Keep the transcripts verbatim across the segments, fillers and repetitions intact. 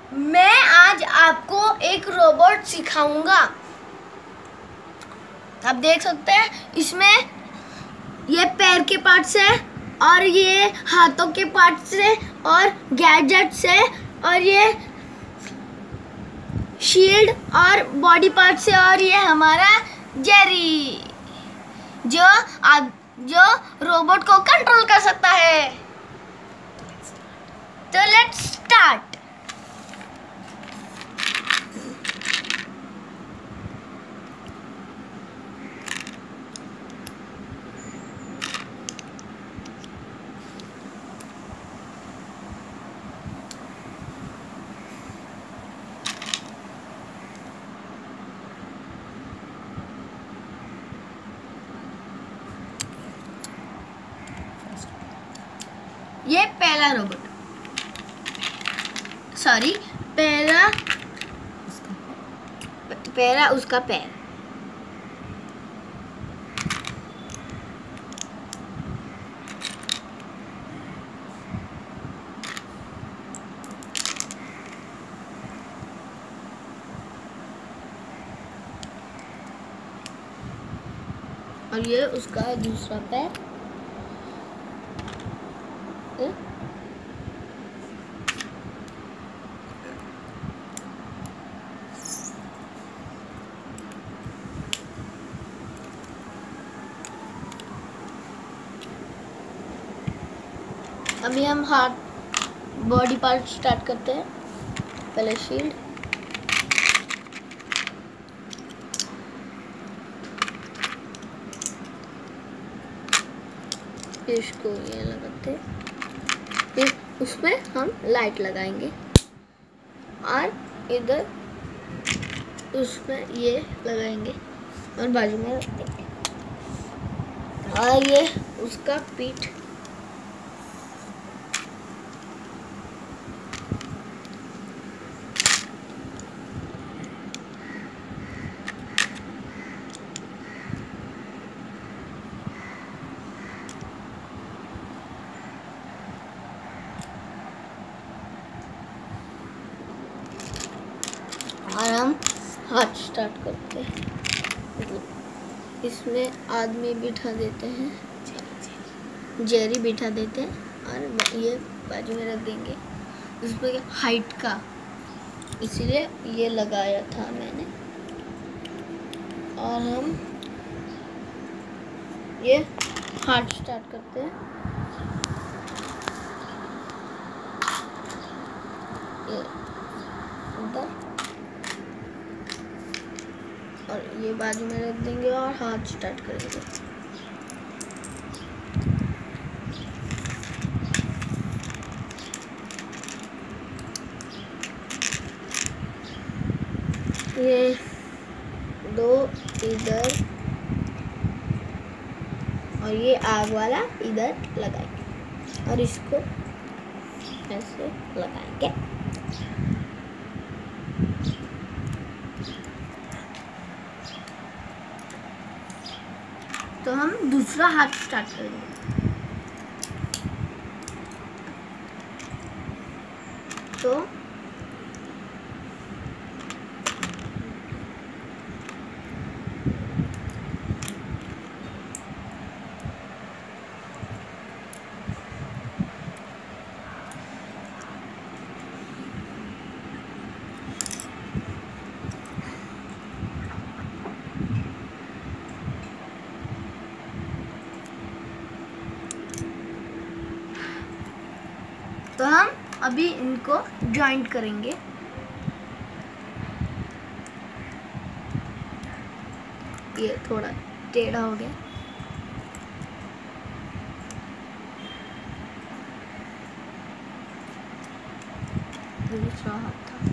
मैं आज आपको एक रोबोट सिखाऊंगा। आप देख सकते हैं इसमें ये पैर के पार्ट्स है और ये हाथों के पार्ट्स है और गैजेट्स है और ये शील्ड और बॉडी पार्ट्स है और ये हमारा जेरी जो आप जो रोबोट को कंट्रोल कर सकता है। तो लेट्स स्टार्ट। ये पहला रोबोट, सॉरी पहला पहला उसका पैर। और ये उसका दूसरा पैर। अभी हम हाथ बॉडी पार्ट स्टार्ट करते हैं। पहले शील्ड, फिर इसको ये लगाते हैं, फिर उसमें हम लाइट लगाएंगे और इधर उसमें ये लगाएंगे और बाजू में रख देंगे। और ये उसका पीठ, और हम हाथ स्टार्ट करते हैं। इसमें आदमी बिठा देते हैं, जेरी बिठा देते हैं और ये बाजू में रख देंगे। उस पर हाइट का इसलिए ये लगाया था मैंने। और हम ये हाथ स्टार्ट करते हैं। ये उधर और ये बाजू में रख देंगे और हाथ स्टार्ट करेंगे। ये दो इधर और ये आग वाला इधर लगाएंगे और इसको ऐसे लगाएंगे। तो हम दूसरा हाथ स्टार्ट करेंगे। तो तो हम अभी इनको जॉइंट करेंगे। ये थोड़ा टेढ़ा हो गया। दूसरा हाथ था।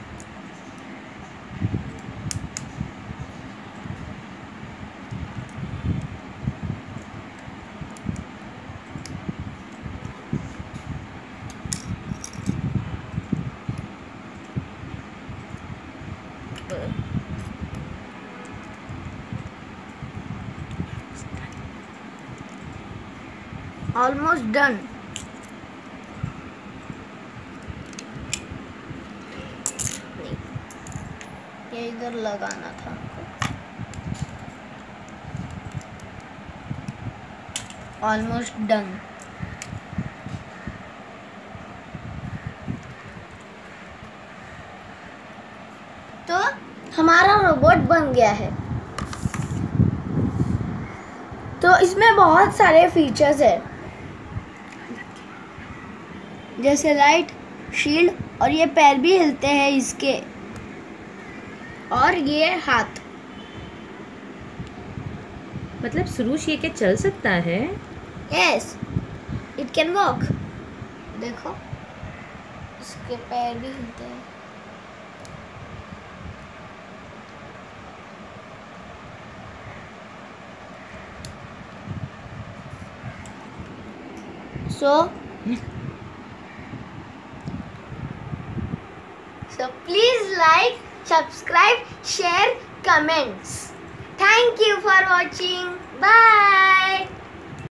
Almost done. ये इधर लगाना था हमको। Almost done. तो हमारा रोबोट बन गया है। तो इसमें बहुत सारे फीचर्स है, जैसे लाइट, शील्ड, और ये पैर भी हिलते हैं इसके, और ये हाथ। मतलब सुरुश ये क्या चल सकता है? Yes, it can walk. देखो इसके पैर भी हिलते हैं। So, so please like, subscribe, share, comments. Thank you for watching. Bye.